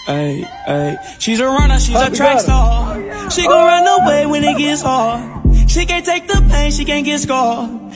Ay, ay. She's a runner, she's a track star. She gon' run away when it gets hard. She can't take the pain, she can't get scarred.